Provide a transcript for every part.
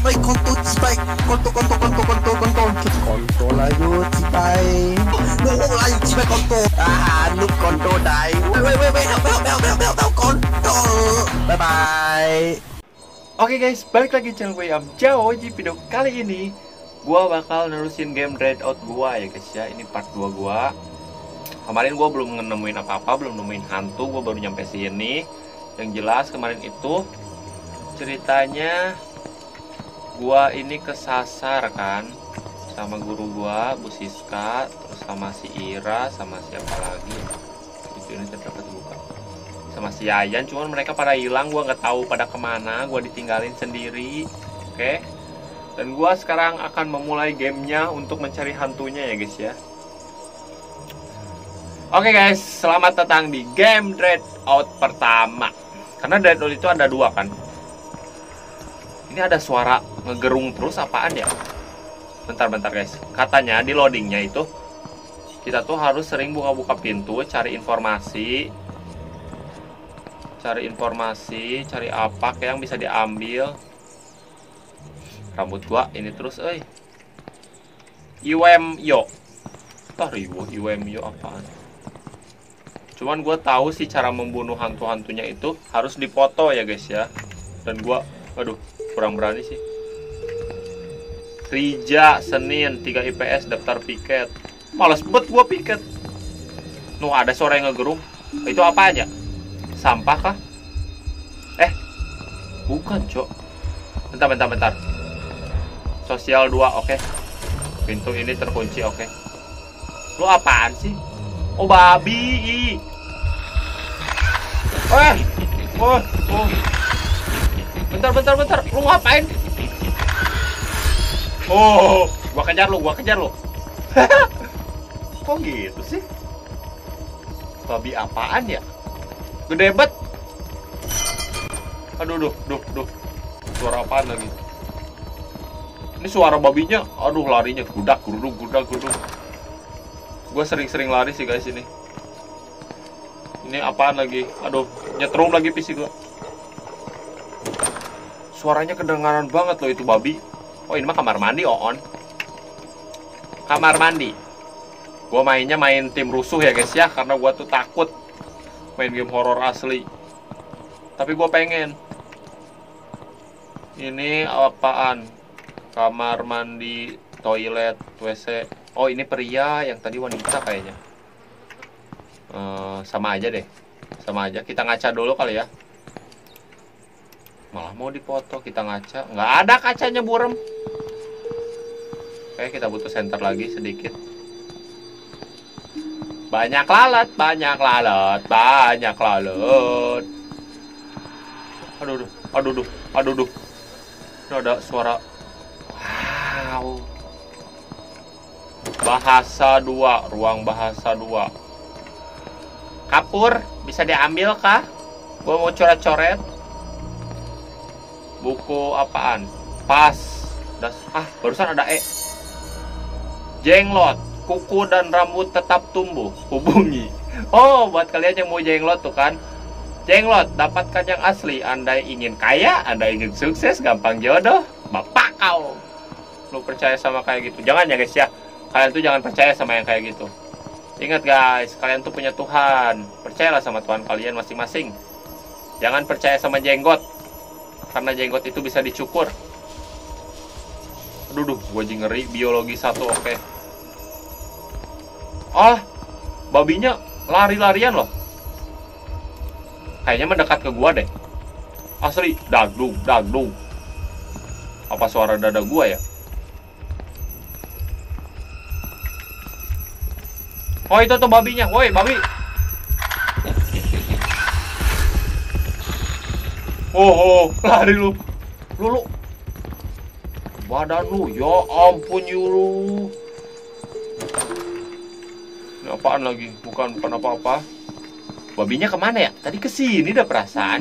Cipai konto cipai konto layu cipai layu cipai konto noob konto dai help konto bye bye. Oke guys, balik lagi channel gue Amjao. Di video kali ini gua bakal nerusin game Redout gua ya guys ya. Ini part 2 gua. Kemarin gua belum nemuin apa-apa, belum nemuin hantu, gua baru nyampe sini. Yang jelas kemarin itu ceritanya gua ini kesasar kan sama guru gua, Bu Siska, terus sama si Ira, sama siapa lagi? Itu ini terdapat buka. Sama si Yayan, cuman mereka pada hilang, gua nggak tahu pada kemana, gua ditinggalin sendiri. Oke. Dan gua sekarang akan memulai gamenya untuk mencari hantunya ya guys ya. Oke guys, selamat datang di game Redout pertama. Karena Redout itu ada 2 kan. Ini ada suara ngegerung terus, apaan ya? Bentar guys. Katanya di loadingnya itu kita tuh harus sering buka-buka pintu, cari informasi, cari apa kayak yang bisa diambil. Rambut gua ini terus, IWM yo. IWM yo apaan? Cuman gua tahu sih cara membunuh hantu-hantunya itu harus dipoto ya guys ya. Dan gua, aduh, kurang berani sih. Rija, Senin, 3 IPS, daftar piket. Males bet gua piket. Nuh, ada suara yang ngegerung. Itu apa aja? Sampah kah? Bukan, Cok. Bentar. Sosial 2, oke. Pintu ini terkunci, oke. Lu apaan sih? Oh, babi. Bentar. Lu ngapain? Oh, gua kejar lu. Kok gitu sih? Babi apaan ya? Gede bet. Aduh. Suara apaan lagi? Ini suara babinya. Aduh, larinya gudak. Gue sering lari sih guys ini. Ini apaan lagi? Aduh, nyetrum lagi PC gue. Suaranya kedengaran banget loh itu babi. Oh, ini mah kamar mandi, on. Kamar mandi. Gue mainnya main tim rusuh ya guys ya, karena gue tuh takut main game horor asli. Tapi gue pengen. Ini apaan? Kamar mandi, toilet, WC. Oh, ini pria, yang tadi wanita kayaknya. Sama aja deh. Kita ngaca dulu kali ya. Malah mau dipoto, kita ngaca. Nggak ada kacanya, burem. Oke, kita butuh center lagi sedikit. Banyak lalat. Aduh. Ini ada suara. Wow. Bahasa 2, ruang bahasa 2. Kapur, bisa diambil kah? Gua mau coret-coret. Buku apaan? Pas. Barusan ada Jenglot, kuku dan rambut tetap tumbuh. Hubungi. Oh, buat kalian yang mau jenglot tuh kan. Jenglot, dapatkan yang asli. Anda ingin kaya, Anda ingin sukses, gampang jodoh, bapak kau. Lu percaya sama kayak gitu? Jangan ya guys ya. Kalian tuh jangan percaya sama yang kayak gitu. Ingat guys, kalian tuh punya Tuhan. Percayalah sama Tuhan kalian masing-masing. Jangan percaya sama jenggot. Karena jenggot itu bisa dicukur. Aduh, gua ngeri. Biologi 1, oke. Babinya lari-larian loh. Kayaknya mendekat ke gua deh. Asli, dagdung. Apa suara dada gua ya? Oh, itu tuh babinya. Woi, babi. Oh, lari lu. Lu. Badan lu, ya ampun lu. Ini apaan lagi? Bukan apa-apa. Babinya kemana ya? Tadi kesini dah perasaan.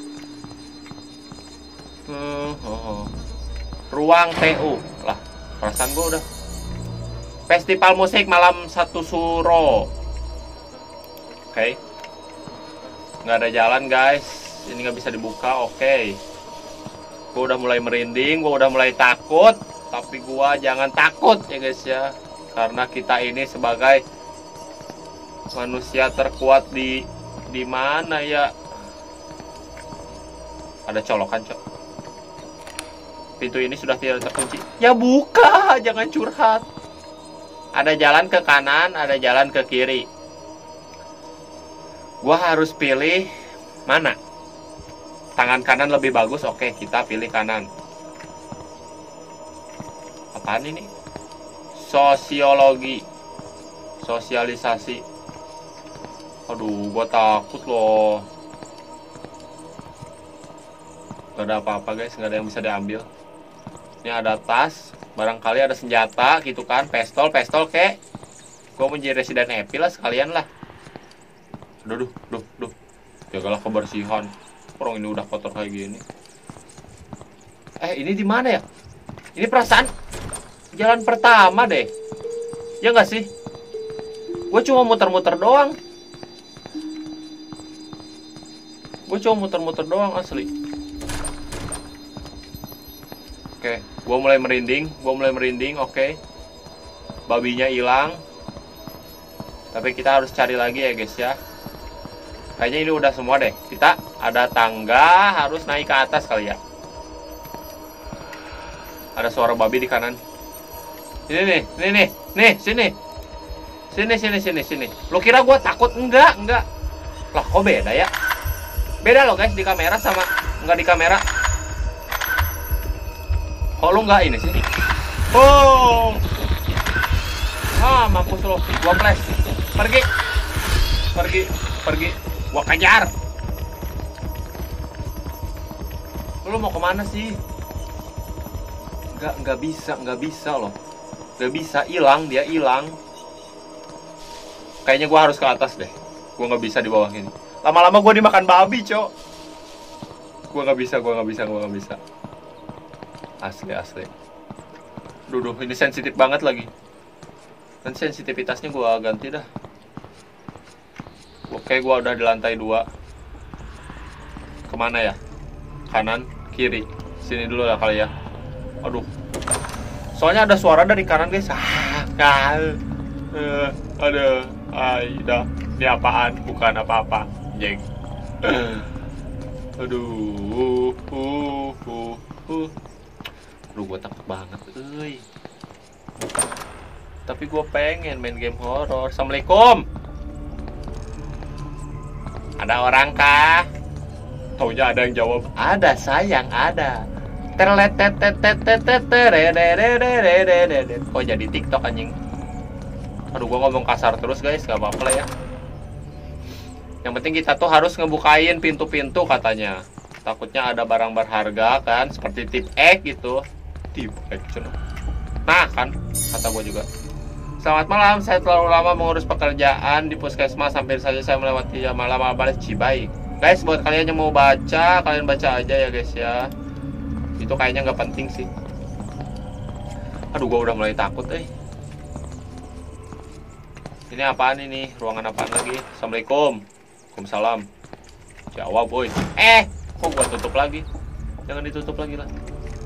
Ruang TU. Lah, perasaan gua udah. Festival musik malam 1 Suro. Oke. Nggak ada jalan guys. Ini nggak bisa dibuka. Oke. Gue udah mulai merinding, gue udah mulai takut. Tapi gue jangan takut ya guys ya. Karena kita ini sebagai manusia terkuat di mana ya. Ada colokan, Cok. Pintu ini sudah tidak terkunci. Ya buka, jangan curhat. Ada jalan ke kanan, ada jalan ke kiri. Gua harus pilih mana? Tangan kanan lebih bagus. Oke, kita pilih kanan. Apaan ini? Sosiologi. Sosialisasi. Aduh, gua takut loh. Gak ada apa-apa guys, gak ada yang bisa diambil. Ini ada tas, barangkali ada senjata gitu kan. Pistol kek. Gue mau jadi Resident Evil lah sekalian lah. Duh. Jagalah kebersihan. Orang ini udah kotor kayak gini. Ini di mana ya? Ini perasaan jalan pertama deh. Ya nggak sih? Gue cuma muter-muter doang. Asli. Oke, gue mulai merinding. Oke, babinya hilang. Tapi kita harus cari lagi ya guys ya. Kayaknya ini udah semua deh. Kita ada tangga, harus naik ke atas kali ya. Ada suara babi di kanan. Ini nih, sini. Sini. Lo kira gue takut? Enggak. Lah kok beda ya? Beda loh guys, di kamera sama enggak di kamera. Kok lu nggak ini sih? Oh, mampus lo. Gua flash. Pergi. Gua kejar. Lu mau kemana sih? Nggak bisa loh. Nggak bisa, dia hilang. Kayaknya gua harus ke atas deh. Gua nggak bisa di bawah ini. Lama-lama gua dimakan babi, Cok. Gua nggak bisa. Asli. Duh, ini sensitif banget lagi. Dan sensitivitasnya gua ganti dah. Oke, gua udah di lantai 2. Kemana ya? Kanan, kiri. Sini dulu lah kali ya. Aduh. Soalnya ada suara dari kanan guys. Dah. Ini apaan? Bukan apa-apa. Jeng. Aduh. Gue takut banget, Tapi gue pengen main game horor. Assalamualaikum. Ada orang kah? Taunya ada yang jawab. Ada sayang, ada. Kok jadi TikTok anjing? Aduh, gue ngomong kasar terus guys, gak apa-apa lah ya. Yang penting kita tuh harus ngebukain pintu-pintu katanya. Takutnya ada barang berharga kan, seperti tip X gitu. Nah kan, kata gue juga. Selamat malam, saya terlalu lama mengurus pekerjaan di puskesmas. Hampir saja saya melewati jam malam balik Cibai. Guys, buat kalian yang mau baca, kalian baca aja ya guys ya. Itu kayaknya nggak penting sih. Aduh, gue udah mulai takut Ini apaan ini? Ruangan apaan lagi? Assalamualaikum. Waalaikumsalam. Jawab boy. Kok gue tutup lagi? Jangan ditutup lagi lah.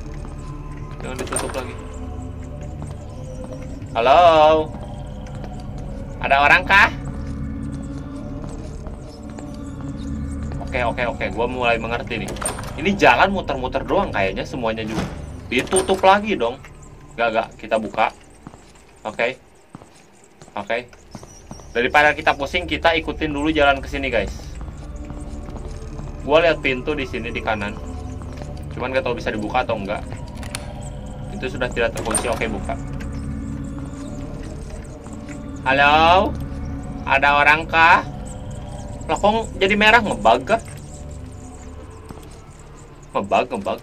Halo, ada orang kah? Oke, gue mulai mengerti nih. Ini jalan muter-muter doang kayaknya semuanya juga. Ditutup lagi dong. Gak, kita buka. Oke. Daripada kita pusing, kita ikutin dulu jalan ke sini guys. Gue lihat pintu di sini di kanan. Cuman gak tahu bisa dibuka atau enggak. Itu sudah tidak terkunci. Oke, buka. Halo, ada orang kah? Lah kok jadi merah, ngebug kah? Ngebug.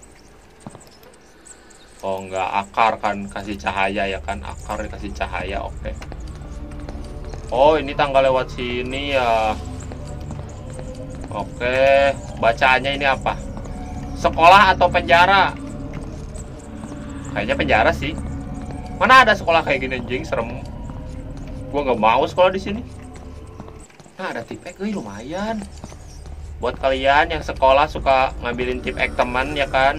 Oh enggak, akar kan kasih cahaya ya kan, akar dikasih cahaya. Oke. Oh, ini tangga lewat sini ya. Oke, bacaannya ini apa? Sekolah atau penjara? Kayaknya penjara sih. Mana ada sekolah kayak gini anjing, serem. Gua nggak mau sekolah di sini. Nah, ada tipek, lumayan. Buat kalian yang sekolah suka ngambilin tip ek teman ya kan.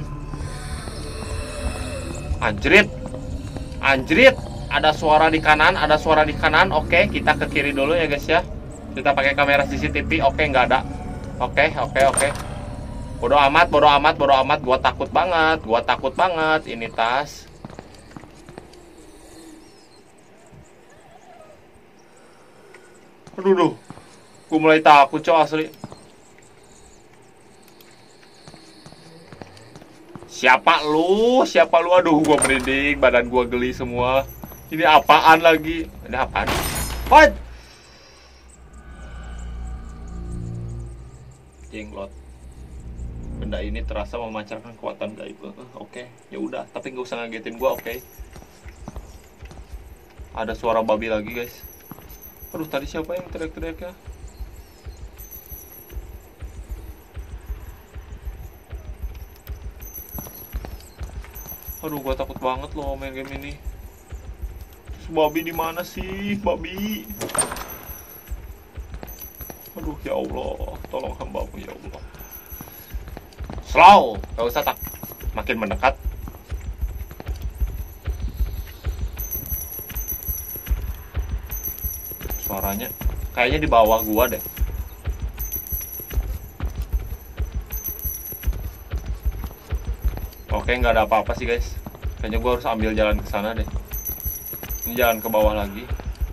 Anjrit. Anjrit. Ada suara di kanan, ada suara di kanan. Oke, kita ke kiri dulu ya guys ya. Kita pakai kamera CCTV. Oke, nggak ada. Oke. Bodoh amat. Gua takut banget. Ini tas. Aduh. Gue mulai takut coy asli. Siapa lu? Aduh, gua merinding, badan gua geli semua. Ini apaan lagi? Ini apaan? What? Jenglot. Benda ini terasa memancarkan kekuatan gaib. Oke, ya udah, tapi nggak usah ngagetin gua, oke. Ada suara babi lagi, guys. Aduh, tadi siapa yang teriak-teriak ya? Aduh, gua takut banget loh main game ini. Terus babi di mana sih, babi? Aduh, ya Allah, tolong hambamu ya Allah. Slow, gak usah tak. Makin mendekat. Suaranya kayaknya di bawah gua deh. Oke, nggak ada apa-apa sih guys. Kayaknya gue harus ambil jalan ke sana deh. Ini jalan ke bawah lagi.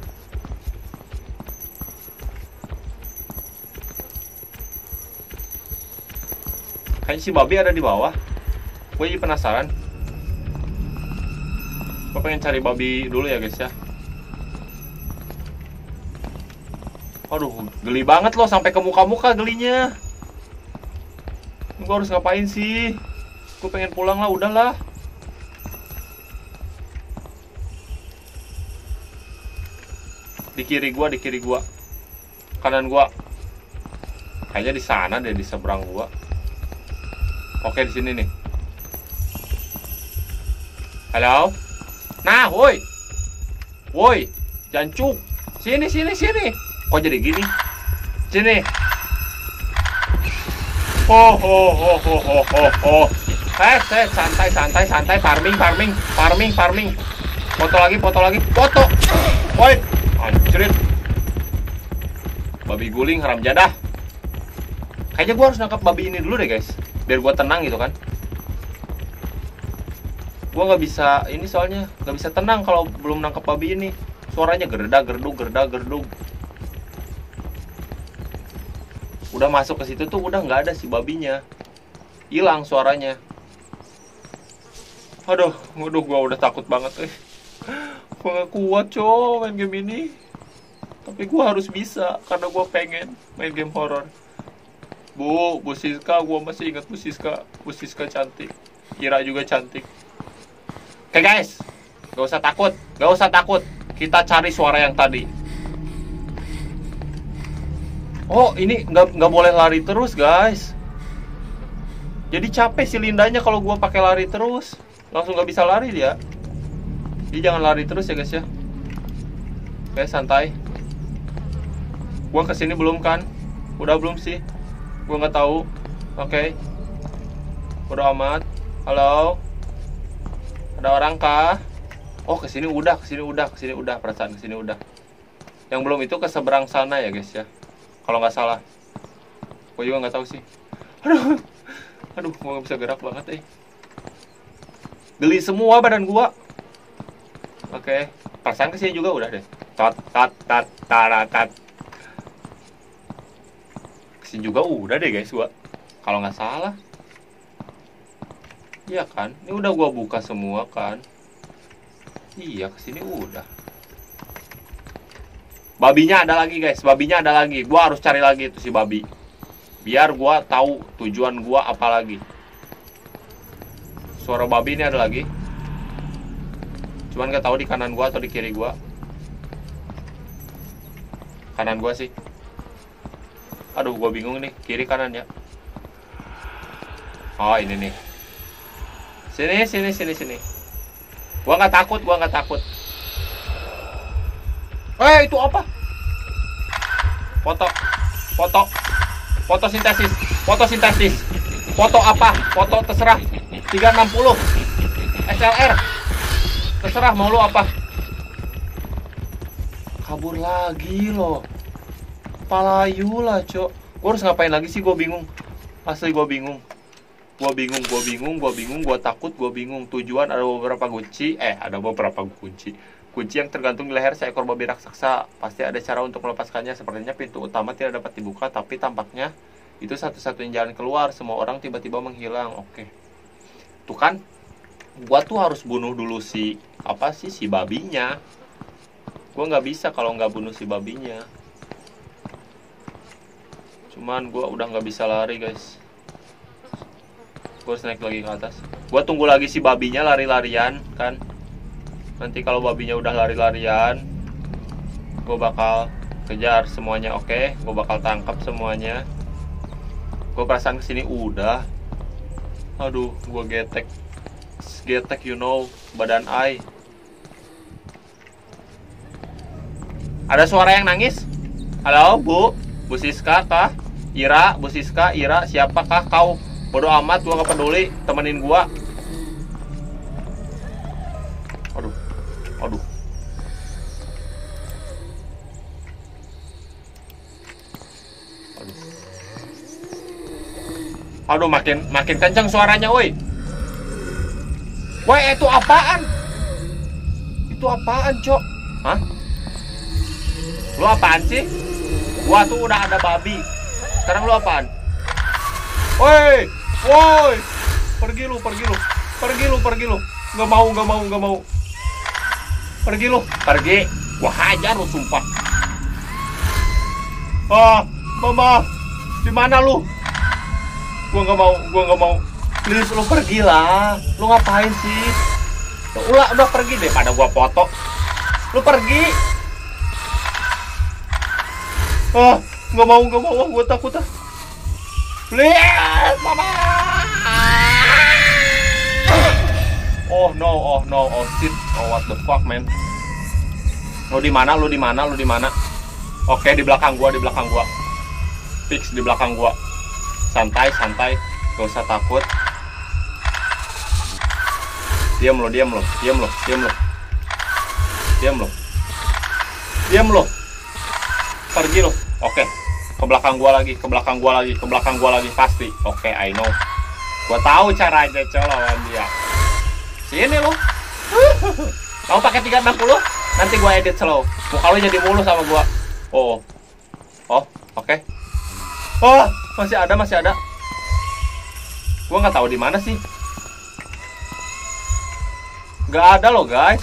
Kayaknya si babi ada di bawah. Gue jadi penasaran. Gue pengen cari babi dulu ya guys ya. Aduh, geli banget loh sampai ke muka-muka gelinya. Gue harus ngapain sih? Gue pengen pulang lah, udahlah. Di kiri gua. Kanan gua. Kayaknya di sana deh, di seberang gua. Oke, di sini nih. Halo? Nah, woi. Woi, jancuk. Sini. Kok jadi gini? Sini. Oh. Santai. Farming. Foto lagi. Woi, anjrit. Babi guling haram jadah. Kayaknya gua harus nangkap babi ini dulu deh, guys. Biar gua tenang gitu kan. Gua nggak bisa ini soalnya, nggak bisa tenang kalau belum nangkap babi ini. Suaranya gerdag-gerdug. Udah masuk ke situ tuh udah nggak ada si babinya. Hilang suaranya. Aduh, gua udah takut banget. Gua gak kuat main game ini. Tapi gua harus bisa karena gua pengen main game horor. Bu Siska, gua masih ingat Bu Siska cantik. Ira juga cantik. Oke guys, gak usah takut. Kita cari suara yang tadi. Oh, ini nggak boleh lari terus guys. Jadi capek si Lindanya kalau gua pakai lari terus. Langsung nggak bisa lari dia. Jadi jangan lari terus ya guys ya. Oke, santai. Gua kesini belum kan? Udah belum sih? Gua nggak tahu. Oke. Udah amat. Halo. Ada orang kah? Oh, kesini udah. Perasaan kesini udah. Yang belum itu ke seberang sana ya guys ya. Kalau nggak salah. Gua juga nggak tahu sih. Aduh, gua nggak bisa gerak banget Geli semua badan gua. Oke, perasaan kesini juga udah deh. Tat. Kesini juga udah deh guys gua. Kalau nggak salah. Iya kan? Ini udah gua buka semua kan. Iya, kesini udah. Babinya ada lagi guys, Gua harus cari lagi itu si babi. Biar gua tahu tujuan gua apa lagi. Suara babi ini ada lagi. Cuman gak tahu di kanan gua atau di kiri gua. Kanan gua sih. Aduh, gua bingung nih, kiri kanan ya. Oh, ini nih. Sini. Gua nggak takut. Itu apa? Foto. Fotosintesis. Fotosintesis. Foto apa? Foto terserah. 360. SLR. Terserah mau lu apa. Kabur lagi lo. Palayu lah, Cok. Gue harus ngapain lagi sih? Gue bingung. Asli gue bingung. Gue takut, gue bingung. Tujuan ada beberapa kunci. Ada beberapa kunci. Kunci yang tergantung di leher seekor babi raksasa. Pasti ada cara untuk melepaskannya. Sepertinya pintu utama tidak dapat dibuka, tapi tampaknya itu satu-satunya jalan keluar. Semua orang tiba-tiba menghilang. Oke. Tuh kan, gua tuh harus bunuh dulu si babinya. Gua nggak bisa kalau nggak bunuh si babinya. Cuman gua udah nggak bisa lari, guys. Gua harus naik lagi ke atas. Gua tunggu lagi si babinya lari-larian kan. Nanti kalau babinya udah lari-larian, gua bakal kejar semuanya. Oke, gua bakal tangkap semuanya. Gua perasaan kesini udah. Aduh, gua getek, you know, badan ai. Ada suara yang nangis? Halo, Bu Siska kah? Ira, Bu Siska, Ira, siapakah kau? Bodoh amat, gua gak peduli, temenin gua. Aduh, makin kencang suaranya, woi. Woi, itu apaan? Itu apaan, Cok? Hah? Lu apaan sih? Gua tuh udah ada babi. Sekarang lu apaan? Woi! Pergi lu. Nggak mau. Pergi. Gua hajar lu, sumpah. Mama. Di mana lu? Gua nggak mau. Please, lu pergilah. Lu ngapain sih? Udah pergi deh, pada gua foto. Lu pergi. Nggak mau. Gua takut. Please, mama. Oh no. Oh shit. Oh what the fuck, man. Lu di mana? Oke, di belakang gua. Fix di belakang gua. Santai. Gak usah takut. Diam lo. Pergi lo. Oke. Ke belakang gua lagi pasti. Oke, I know. Gua tahu caranya, lawan dia. Sini lo. Kamu pakai 360? Nanti gua edit slow. Muka lo jadi mulus sama gua. Oh, oke. Masih ada. Gua nggak tahu di mana sih. Nggak ada loh, guys.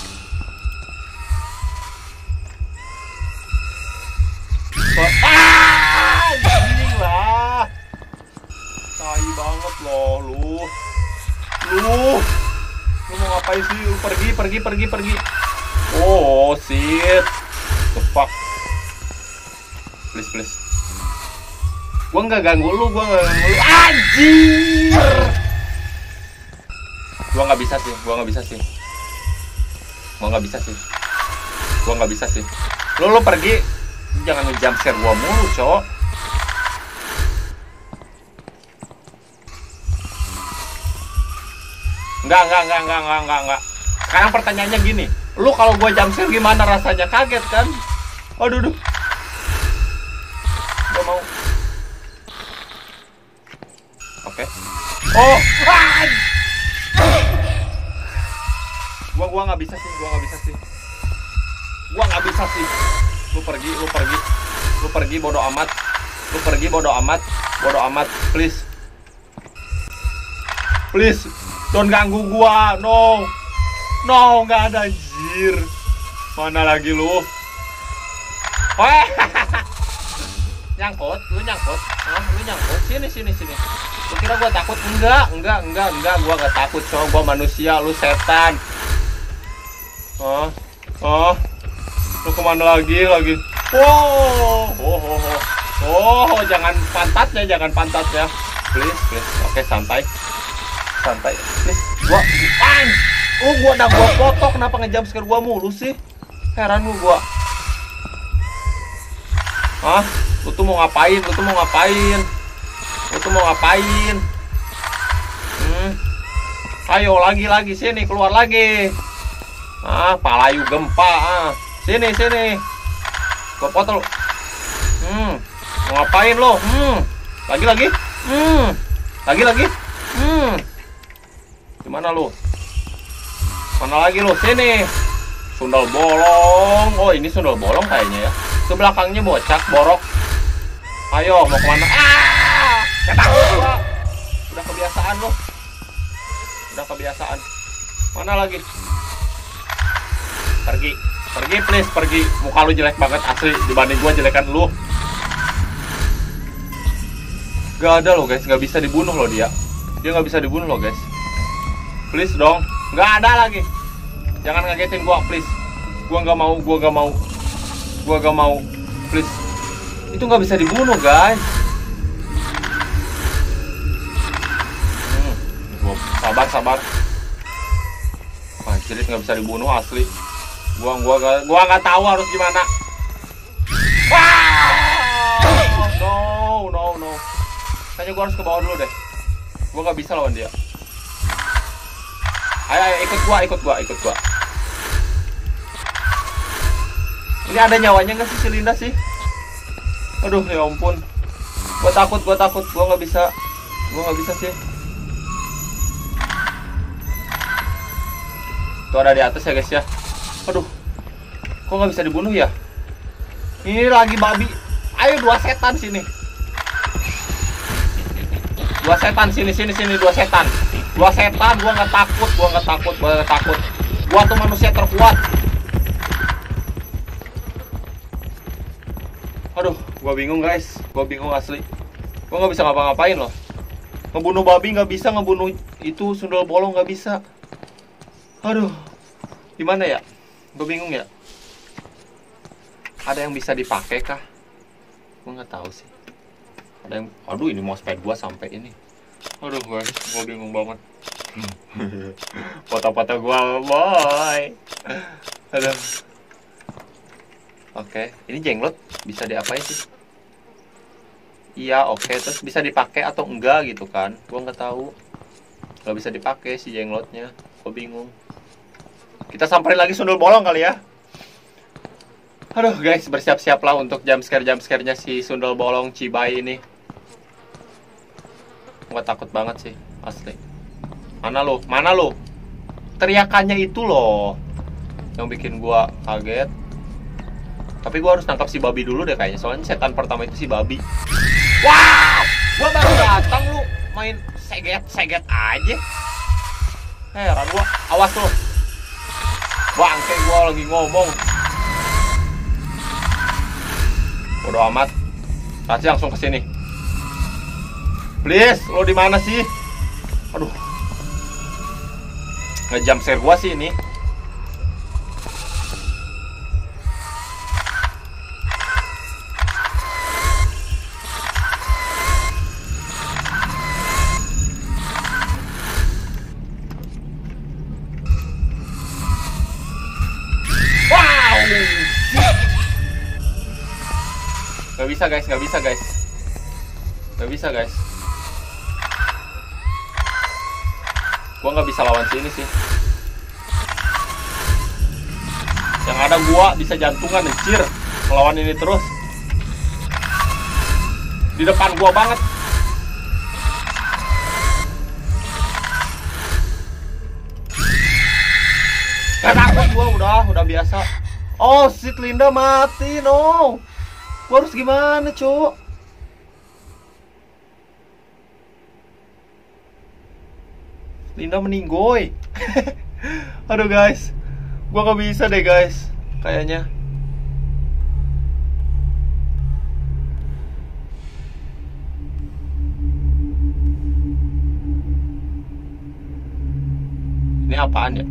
Anjing lah. Tai banget loh lu. Lu mau ngapain sih? Lu pergi. Oh, shit. The fuck. Please. Gua nggak ganggu lu. Anjir. Gua nggak bisa sih. Lu pergi. Jangan nge-jump scare gua mulu, Cok. Enggak. Sekarang pertanyaannya gini. Lu kalau gua jump scare gimana rasanya? Kaget kan? Aduh. Gak mau. Oke. Oh, gua nggak bisa sih. Lu pergi bodo amat. Please, don't ganggu gua. No, nggak ada, anjir. Mana lagi lu? Lu nyangkut. Sini. Lu kira gua takut? Enggak, gua nggak takut, cowok. Gua manusia, lu setan. Lu kemana lagi? Jangan pantatnya. Please. Oke, santai. Please. Gua udah foto. Kenapa ngejump scare gua mulu sih? Heran gua. Hah? Lu tuh mau ngapain? Lu tuh mau ngapain? Lu tuh mau ngapain? Ayo lagi sini, keluar lagi. Palayu gempa. Sini. Gua potong lu. Mau ngapain lo? Lagi. Lagi. Gimana lu? Mana lagi lu? Sini. Sundal bolong. Oh, ini sundal bolong kayaknya ya. Ke belakangnya bocak borok. Ayo, mau kemana? Ketakut gua. Udah kebiasaan lo. Udah kebiasaan. Mana lagi? Pergi please, pergi. Muka lu jelek banget asli, dibanding gua jelekan lu. Gak ada loh guys, gak bisa dibunuh loh dia. Dia gak bisa dibunuh loh guys. Please dong, gak ada lagi. Jangan ngagetin gua please. Gua gak mau. Please. Itu gak bisa dibunuh guys. Sabar. Anjir, gak bisa dibunuh asli. Gua nggak tahu harus gimana. No. Kayaknya gua harus ke bawah dulu deh. Gua nggak bisa lawan dia. Ayo ikut gua. Ini ada nyawanya nggak sih si Linda sih? Aduh ya ampun. Gua takut. Gua nggak bisa sih. Tuh ada di atas ya guys ya. Aduh, kok nggak bisa dibunuh ya? Ini lagi babi. Ayo 2 setan sini. 2 setan sini 2 setan. 2 setan, gua nggak takut. Gua tuh manusia terkuat. Aduh, gua bingung guys. Gua bingung asli. Gua nggak bisa ngapa-ngapain loh. Ngebunuh babi nggak bisa, ngebunuh itu sundal bolong nggak bisa. Aduh, gimana ya? Gue bingung ya. Ada yang bisa dipakai kah? Gue nggak tahu sih. Ada yang, aduh ini mousepad gue sampai ini. Aduh guys, gue bingung banget. Foto-foto gue, boy. Aduh. Oke, ini jenglot bisa diapain sih? Iya, oke. Terus bisa dipakai atau enggak gitu kan? Gue nggak tahu. Gak bisa dipakai si jenglotnya. Gue bingung. Kita samperin lagi sundul bolong kali ya. Aduh guys, bersiap-siaplah untuk jumpscare-nya si sundul bolong Cibai ini. Gua takut banget sih, asli. Mana lo? Teriakannya itu loh yang bikin gua kaget. Tapi gua harus nangkap si babi dulu deh kayaknya. Soalnya setan pertama itu si babi. Wah! Gua baru datang lu main seget aja. Heran gua. Awas lu. Bangke, gua lagi ngomong. Bodoh amat. Kasih langsung ke sini. Please, lo di mana sih? Aduh. Ngejump scare gua sih ini. Gak bisa guys. Gua nggak bisa lawan sini sih. Yang ada gua bisa jantungan anjir melawan ini terus. Di depan gua banget. Gak takut gua, udah biasa. Oh, si Linda mati, no. Gua harus gimana, Cuk? Linda meninggoy. Aduh guys, gua gak bisa deh guys, kayaknya. Ini apaan ya?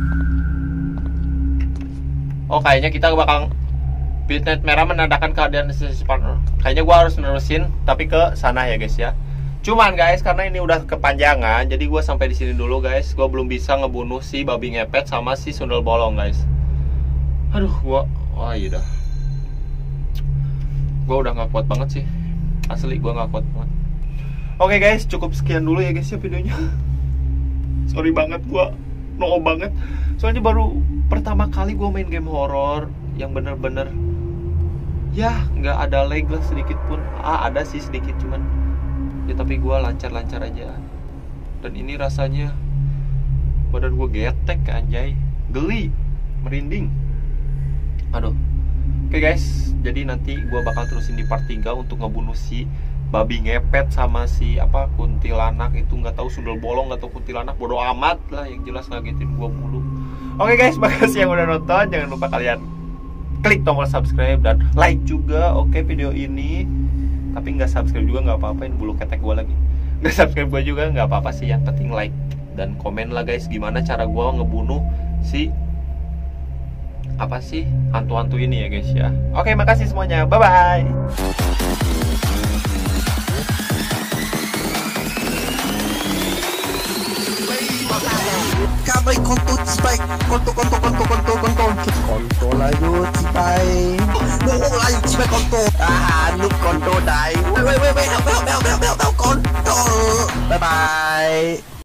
Oh, kayaknya kita bakal Bitnet merah menandakan keadaan sisi partner. Kayaknya gua harus nerusin tapi ke sana ya guys ya. Cuman guys, karena ini udah kepanjangan, jadi gue sampai di sini dulu guys. Gue belum bisa ngebunuh si babi ngepet sama si sundel bolong guys. Aduh, wah iya dah. Gue udah nggak kuat banget sih, asli gue nggak kuat banget. Oke guys, cukup sekian dulu ya guys ya videonya. Sorry banget, gue no banget. Soalnya baru pertama kali gue main game horor yang bener-bener ya nggak ada lag lah sedikit pun. Ada sih sedikit cuman ya, tapi gue lancar-lancar aja. Dan ini rasanya badan gue getek anjay, geli, merinding. Aduh. Oke guys, jadi nanti gue bakal terusin di part 3 untuk ngebunuh si babi ngepet sama si kuntilanak itu, nggak tahu sundel bolong atau kuntilanak, bodo amat lah, yang jelas ngagetin gue mulu. Oke guys, makasih yang udah nonton. Jangan lupa kalian klik tombol subscribe dan like juga video ini. Tapi nggak subscribe juga nggak apa-apa, ini bulu ketek gue lagi. Nggak subscribe gue juga nggak apa-apa sih, yang penting like dan komen lah guys, gimana cara gue ngebunuh si hantu-hantu ini ya guys ya. Oke, makasih semuanya, bye bye. Kamay konto cipay, konto layu cipay, layu cipay konto. Noob konto dai. Wait, help, konto. Bye bye.